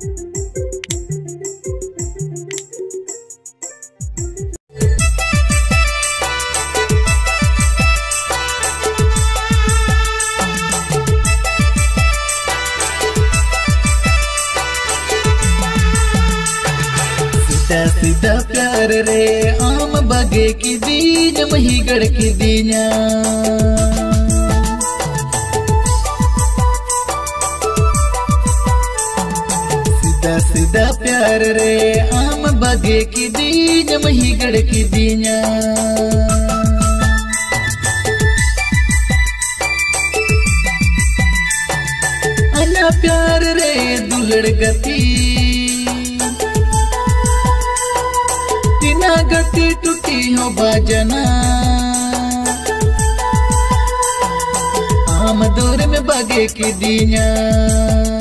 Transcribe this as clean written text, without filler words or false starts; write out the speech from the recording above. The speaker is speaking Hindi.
सीधा प्यार रे आम बगे की दीन महिगढ़ की दीना। सीधा सीधा प्यार रे आम बगे की दीन महिगढ़ की दीना। अना प्यार रे दुलड़ गती तिना गति टूटी हो बाजना। आम दूर में बगे की दीना।